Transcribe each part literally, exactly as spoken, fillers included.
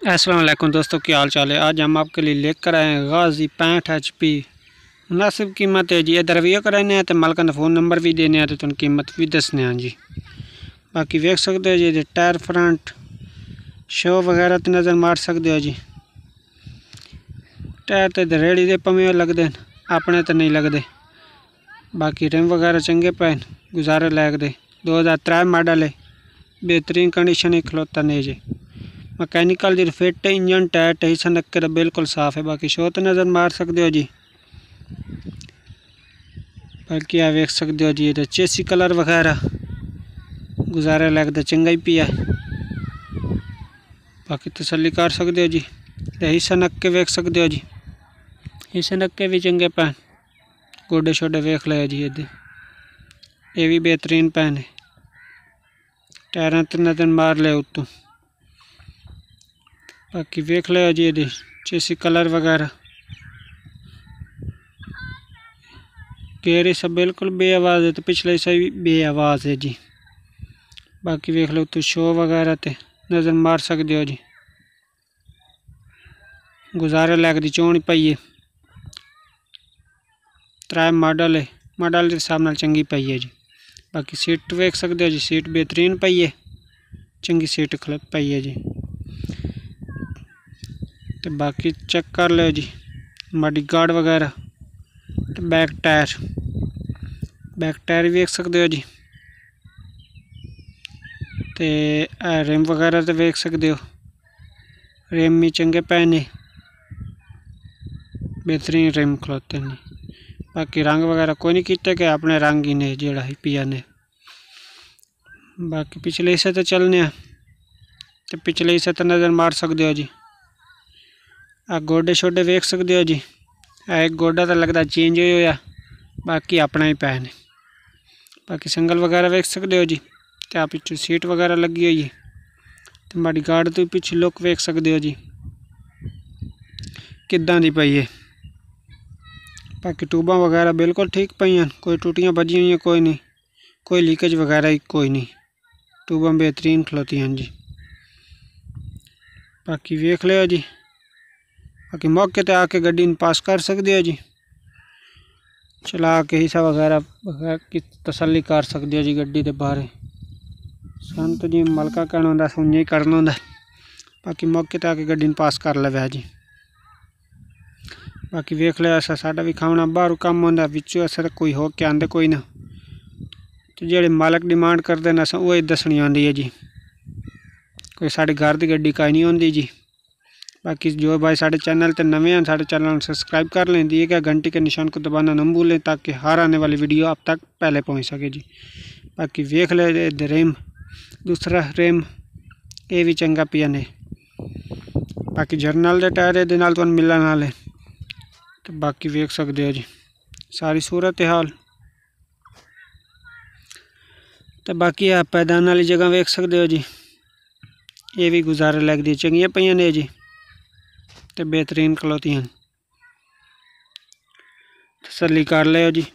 अस्सलाम वालेकुम दोस्तों, क्या हाल चाल है। आज हम आपके लिए लेकर आए हैं गाजी पैंठ एच पी। मुनासिब कीमत है जी। इधर रिव्यू कराने हैं तो मालका फ़ोन नंबर भी देने हैं तो कीमत भी दसने हैं जी। बाकी वेख सकते हो जी, टायर फ्रंट शो वगैरह तो नज़र मार सकते हो जी। टायर तो इधर रेड़ी दे पमे लगते हैं, अपने तो नहीं लगते। बाकी रिम वगैरह चंगे पे गुजारे लायक दे। दो हज़ार त्रै मॉडल है, बेहतरीन कंडीशन ही खलोता नहीं जी। मैकेनिकल दी फिट इंजन टायर टही सनक बिल्कुल साफ है। बाकी शो तो नज़र मार सकते हो जी। बाकी आ वेख सकते हो जी, ये चेसी कलर वगैरह गुजारे लगता चंगा ही पिया। बाकी तसल्ली कर सकते हो जी। हिस्सा नक्के वेख सकते हो जी, हिस्से नक्के भी चंगे पैन। गोडे शोडे वेख लिया जी, ये भी बेहतरीन पैन है। टायर तो नज़र मार लिया उत्तों। बाकी वेख लिया जी, ये चेसी कलर वगैरह गेयर सब बिल्कुल बे आवाज़ है, तो पिछले से भी बे आवाज़ है जी। बाकी वेख लो तो शो वगैरह ते नज़र मार सकते हो जी। गुजारे लैक दी चोनी पई है। त्रै मॉडल है, मॉडल के हिसाब नाल चंगी पई है जी। बाकी सीट वेख सकते हो जी, सीट बेहतरीन पई है, चंगी सीट खल पई है जी। तो बाकी चेक कर लो जी मडी गार्ड वगैरह। तो बैक टायर बैक टायर भी वेख सकते हो जी। तो रिम वगैरह तो वेख सकते हो, रिम भी चंगे पैने, बेहतरीन रिम खलोते हैं। बाकी रंग वगैरह कोई नहीं किया कि अपने रंग ही ने जेड़ा ही पिया ने। बाकी पिछले हिस्से तो चलने तो पिछले हिस्से तो नज़र मार सकते हो जी। आ गोडे शोडे वेख सकते हो जी। आ एक गोडा तो लगता चेंज हो होया, बाकी अपना ही पैन है। बाकी संगल वगैरह वेख सकते हो जी। तो आप पिछू सीट वगैरह लगी हुई है। तो माड़ी गार्ड तो पिछू लुक वेख सकते हो जी किदां दी पई है। बाकी ट्यूबा वगैरह बिल्कुल ठीक पई हैं, कोई टूटियां बजी हुई कोई नहीं, कोई लीकेज वगैरह ही कोई नहीं। ट्यूबा बेहतरीन खलोती हैं जी। बाकी वेख लिया जी। बाकी मौके पर आके गड्डी पास कर सकते हो जी, चला के हिस्सा वगैरह की तसल्ली कर सकते हो जी। गड्डी के बारे संत जी मलका कहना होंगे सुन ही करना होंगे। बाकी मौके पर आके गड्डी पास कर लवे जी। बाकी वेख लिया असा साडा भी खाना बाहरों कम होंगे, बिचों असा कोई हो के आते कोई ना। तो जेड़े मालक डिमांड करते हैं असा वो दसनी आती है जी। कोई साढ़े घर की गड्डी काई नहीं होंगी जी। बाकी जो भाई साढ़े चैनल पर नवे हैं, साढ़े चैनल सब्सक्राइब कर लें, दिए गए घंटी के निशान को दबाना न भूलें ताकि हर आने वाली वीडियो आप तक पहले पहुंच सके जी। बाकी वेख ले रेम, दूसरा रेम ये भी चंगा पिया ने। बाकी जर्नल के टायर ये तो मिलने वाले। तो बाकी वेख सकते हो जी सारी सूरत हाल। तो बाकी आप पैदान वाली जगह वेख सकते हो जी, ये भी गुजारे लगती चंगिया पईयां ने जी। तो बेहतरीन खलोती हैं, तसल्ली कर लियो जी।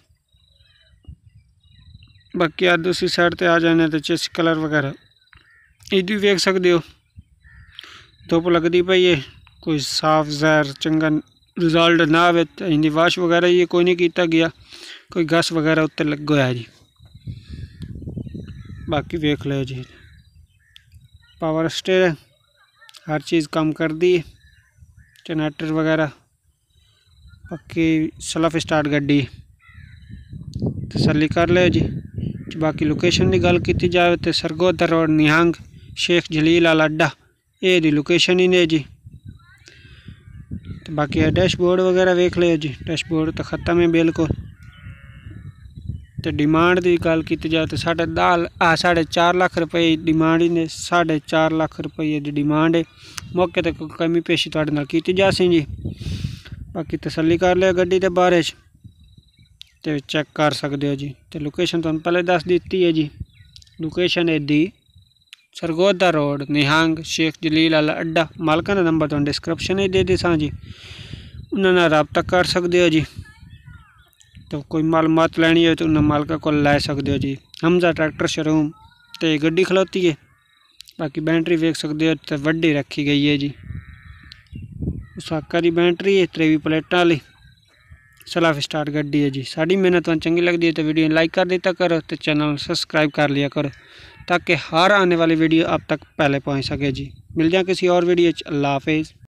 बाकी आ दूसरी साइड पर आ जाने तो चेसी कलर वगैरह ये भी वेख सकते हो। धुप लगती पई है, कोई साफ जहर चंगा रिजल्ट ना आए तो इनकी वाश वगैरह ये कोई नहीं किया गया, कोई गस वगैरह उत्ते लग होया जी। बाकी वेख लो जी, पावर स्टेयरिंग हर चीज़ काम कर दी है, जनरेटर वगैरह। बाकी सेल्फ स्टार्ट गड्डी तसल्ली कर लियो जी। बाकी लोकेशन की गल की जाए तो सरगोदा रोड निहंग शेख जलील अल अड्डा ये दी लोकेशन ही ने जी। तो बाकी डैशबोर्ड वगैरह वेख लियो जी, डैशबोर्ड तो ख़त्म है बिल्कुल। तो डिमांड की गल की जाए तो साढ़े दाल आ साढ़े चार लाख रुपये डिमांड ही ने, साढ़े चार लाख रुपये की डिमांड है। मौके पर कोई कमी पेशी तुहाडे नाल कीती जासी जी। बाकी तसल्ली कर लिया गड्डी के बारे तो चेक कर सकते हो जी। तो लोकेशन तुहानू पहले दस दी है जी। लोकेशन है दी सरगोदा रोड निहंग शेख जलील अल अड्डा। मालका का नंबर तुहानू डिस्क्रिप्शन ही दे दिसा जी, उन्होंने रबता कर सकते हो जी। तो कोई मालूमात लैनी हो तो उन्हें मालका को लै सकते हो जी। हमजा ट्रैक्टर शोरूम तो गड्डी खलोती है। बाकी बैटरी वेख सकते हो तो वड्डी रखी गई है जी। साका की बैटरी है, त्रेवी प्लेटा वाली सेल्फ स्टार्ट गड्डी है जी। साड़ी मेहनत तुहानू चंगी लगती है तो वीडियो लाइक कर दिया करो, तो चैनल सब्सक्राइब कर लिया करो ताकि हर आने वाली वीडियो आप तक पहले पहुँच सके जी। मिल जाए किसी और वीडियो। अल्लाह हाफिज़।